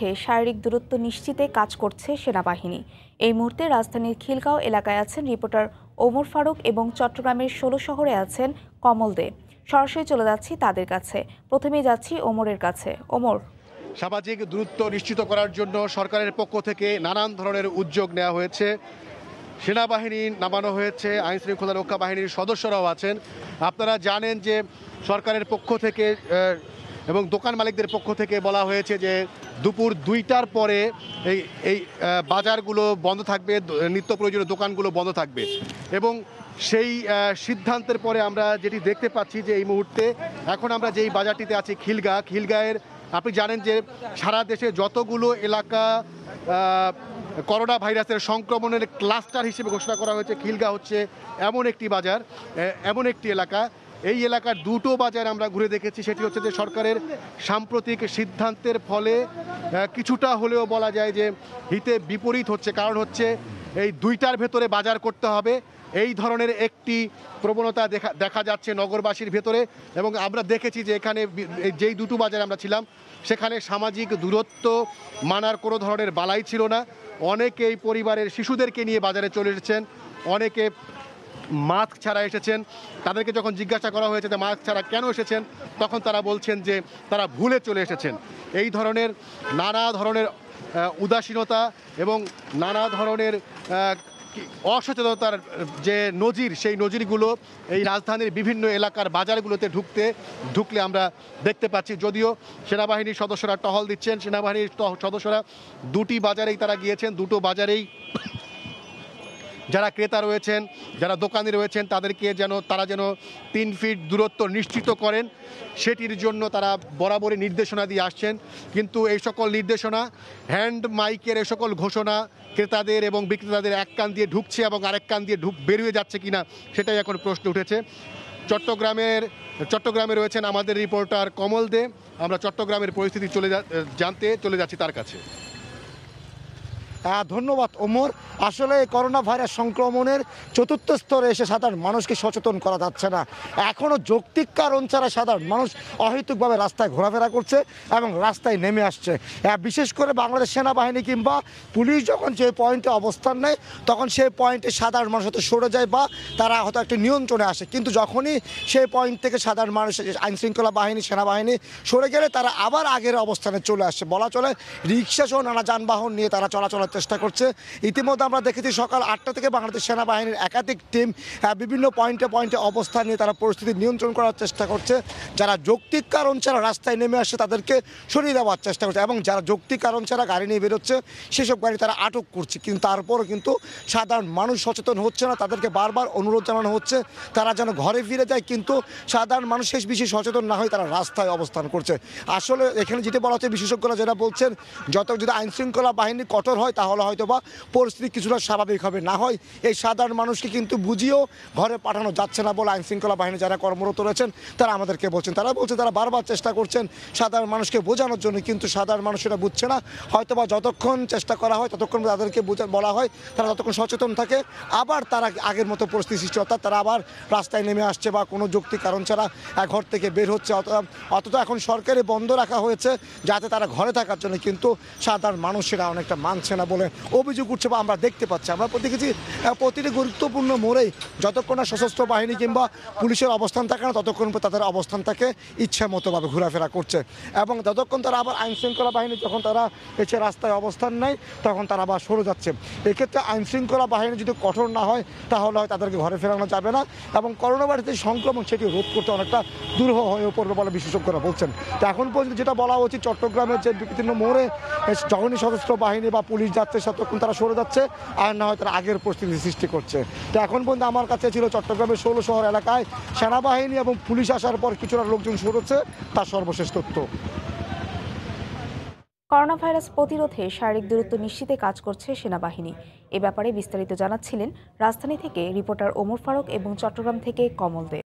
প্রতিরোধে শারীরিক দূরত্ব নিশ্চিতে কাজ করছে সেনাবাহিনী। এই মুহূর্তে রাজধানীর খিলগাঁও এলাকায় আছেন রিপোর্টার ওমর ফারুক এবং চট্টগ্রামের ১৬ শহরে আছেন কমল দে। সরাসরি চলে যাচ্ছি তাদের কাছে। প্রথমেই যাচ্ছি ওমরের কাছে। ওমর, সামাজিক দূরত্ব নিশ্চিত করার জন্য সরকারের পক্ষ থেকে নানান ধরনের উদ্যোগ নেওয়া হয়েছে। সেনাবাহিনী নামানো হয়েছে, আইন শৃঙ্খলা রক্ষা বাহিনীর সদস্যরাও আছেন। আপনারা জানেন যে সরকারের পক্ষ থেকে এবং দোকান মালিকদের পক্ষ থেকে বলা হয়েছে যে দুপুর ২টার পরে এই বাজারগুলো বন্ধ থাকবে, নিত্য প্রয়োজনীয় দোকানগুলো বন্ধ থাকবে। এবং সেই সিদ্ধান্তের পরে আমরা যেটি দেখতে পাচ্ছি যে এই মুহূর্তে এখন আমরা যেই বাজারটিতে আছি খিলগাঁয়ের, আপনি জানেন যে সারা দেশে যতগুলো এলাকা করোনা ভাইরাসের সংক্রমণের ক্লাস্টার হিসেবে ঘোষণা করা হয়েছে, খিলগাঁও হচ্ছে এমন একটি বাজার, এমন একটি এলাকা। এই এলাকার দুটো বাজার আমরা ঘুরে দেখেছি। সেটি হচ্ছে যে সরকারের সাম্প্রতিক সিদ্ধান্তের ফলে কিছুটা হলেও বলা যায় যে হিতে বিপরীত হচ্ছে। কারণ হচ্ছে এই ২টার ভেতরে বাজার করতে হবে, এই ধরনের একটি প্রবণতা দেখা যাচ্ছে নগরবাসীর ভেতরে। এবং আমরা দেখেছি যে এখানে যেই দুটো বাজারে আমরা ছিলাম সেখানে সামাজিক দূরত্ব মানার কোনো ধরনের বালাই ছিল না। অনেকেই পরিবারের শিশুদেরকে নিয়ে বাজারে চলে এসেছেন, অনেকে মাস্ক ছাড়া এসেছেন। তাদেরকে যখন জিজ্ঞাসা করা হয়েছে যে মাস্ক ছাড়া কেন এসেছেন, তখন তারা বলছেন যে তারা ভুলে চলে এসেছেন। এই ধরনের নানা ধরনের উদাসীনতা এবং নানা ধরনের অসচেতনতার যে নজির, সেই নজিরগুলো এই রাজধানীর বিভিন্ন এলাকার বাজারগুলোতে ঢুকলে আমরা দেখতে পাচ্ছি। যদিও সেনাবাহিনীর সদস্যরা টহল দিচ্ছেন, সেনাবাহিনীর সদস্যরা দুটি বাজারেই তারা গিয়েছেন, দুটো বাজারেই যারা ক্রেতা রয়েছেন, যারা দোকানি রয়েছেন তারা যেন ৩ ফিট দূরত্ব নিশ্চিত করেন, সেটির জন্য তারা বরাবরই নির্দেশনা দিয়ে আসছেন। কিন্তু এই সকল নির্দেশনা, হ্যান্ড মাইকের এই সকল ঘোষণা ক্রেতাদের এবং বিক্রেতাদের এক কান দিয়ে ঢুকছে এবং আরেক কান দিয়ে বেরিয়ে যাচ্ছে কিনা, সেটাই এখন প্রশ্ন উঠেছে। চট্টগ্রামে রয়েছেন আমাদের রিপোর্টার কমল দে। আমরা চট্টগ্রামের পরিস্থিতি জানতে চলে যাচ্ছি তার কাছে। ধন্যবাদ ওমর। আসলে করোনা ভাইরাস সংক্রমণের চতুর্থ স্তরে এসে সাধারণ মানুষকে সচেতন করা যাচ্ছে না। এখনও যৌক্তিক কারণ ছাড়া সাধারণ মানুষ অহেতুকভাবে রাস্তায় ঘোরাফেরা করছে এবং রাস্তায় নেমে আসছে। বিশেষ করে বাংলাদেশ সেনাবাহিনী কিংবা পুলিশ যখন যে পয়েন্টে অবস্থান নেয় তখন সেই পয়েন্টে সাধারণ মানুষ হয়তো সরে যায় বা তারা হয়তো একটি নিয়ন্ত্রণে আসে। কিন্তু যখনই সেই পয়েন্ট থেকে সাধারণ মানুষ, আইনশৃঙ্খলা বাহিনী, সেনাবাহিনী সরে গেলে তারা আবার আগের অবস্থানে চলে আসছে। বলা চলে রিক্সা সহ নানা যানবাহন নিয়ে তারা চলাচলের চেষ্টা করছে। ইতিমধ্যে আমরা দেখেছি সকাল ৮টা থেকে বাংলাদেশ সেনাবাহিনীর একাধিক টিম বিভিন্ন পয়েন্টে অবস্থান নিয়ে তারা পরিস্থিতি নিয়ন্ত্রণ করার চেষ্টা করছে। যারা যৌক্তিক কারণ ছাড়া রাস্তায় নেমে আসছে তাদেরকে সরিয়ে দেওয়ার চেষ্টা করছে এবং যারা যৌক্তিক কারণ ছাড়া গাড়ি নিয়ে বেরোচ্ছে সেসব গাড়ি তারা আটক করছে। কিন্তু তারপরও কিন্তু সাধারণ মানুষ সচেতন হচ্ছে না। তাদেরকে বারবার অনুরোধ জানানো হচ্ছে তারা যেন ঘরে ফিরে যায়, কিন্তু সাধারণ মানুষ শেষ বেশি সচেতন না হয়ে তারা রাস্তায় অবস্থান করছে। আসলে এখানে যেটা বলা হচ্ছে, বিশেষজ্ঞরা যেটা বলছেন, যদি আইনশৃঙ্খলা বাহিনী কঠোর হয় তাহলে হয়তো বা পরিস্থিতি কিছুটা স্বাভাবিক হবে, না হয় এই সাধারণ মানুষকে কিন্তু বুঝিয়েও ঘরে পাঠানো যাচ্ছে না বলে আইনশৃঙ্খলা বাহিনী যারা কর্মরত রয়েছেন তারা আমাদেরকে বলছেন। তারা বলছে তারা বারবার চেষ্টা করছেন সাধারণ মানুষকে বোঝানোর জন্য, কিন্তু সাধারণ মানুষ এটা বুঝছে না। হয়তো বা যতক্ষণ চেষ্টা করা হয় ততক্ষণ তাদেরকে বলা হয়, তারা যতক্ষণ সচেতন থাকে আবার তারা আগের মতো পরিস্থিতি সৃষ্টি, অর্থাৎ তারা আবার রাস্তায় নেমে আসছে বা কোনো যৌক্তিক কারণ ছাড়া ঘর থেকে বের হচ্ছে। অথচ এখন সরকারি বন্ধ রাখা হয়েছে যাতে তারা ঘরে থাকার জন্য, কিন্তু সাধারণ মানুষ সেটা অনেকটা মানছে না বলে অভিযোগ উঠছে বা আমরা দেখতে পাচ্ছি। আমরা দেখেছি প্রতিটি গুরুত্বপূর্ণ মোড়েই যতক্ষণ না সশস্ত্র বাহিনী কিংবা পুলিশের অবস্থান থাকে না ততক্ষণ তাদের অবস্থান থাকে ইচ্ছা মতোভাবে ঘোরাফেরা করছে। এবং যতক্ষণ তারা আবার আইনশৃঙ্খলা বাহিনী যখন তারা এসে রাস্তায় অবস্থান নেয় তখন তারা আবার সরে যাচ্ছে। এক্ষেত্রে আইনশৃঙ্খলা বাহিনী যদি কঠোর না হয় তাহলে হয় তাদেরকে ঘরে ফেরানো যাবে না এবং করোনা ভাইরাসের সংক্রমণ সেটি রোধ করতে অনেকটা দুরূহ হয়ে পড়বে বলে বিশেষজ্ঞরা বলছেন। তো এখন পর্যন্ত যেটা বলা উচিত, চট্টগ্রামের যে বিভিন্ন মোড়ে যখনই সশস্ত্র বাহিনী বা পুলিশ যাচ্ছে ততক্ষণ তারা সরে যাচ্ছে, আর না হয় তারা আগের পরিস্থিতি সৃষ্টি করছে। তো এখন পর্যন্ত আমার কাছে ছিল চট্টগ্রামের ১৬ শহর এলাকায় সেনাবাহিনী এবং পুলিশ আসার পর কিছুটা লোকজন সরেছে, তার সর্বশেষ তথ্য। করোনা ভাইরাস প্রতিরোধে শারীরিক দূরত্ব নিশ্চিতে কাজ করছে সেনাবাহিনী। এ ব্যাপারে বিস্তারিত জানাচ্ছিলেন রাজধানী থেকে রিপোর্টার ওমর ফারুক এবং চট্টগ্রাম থেকে কমল দে।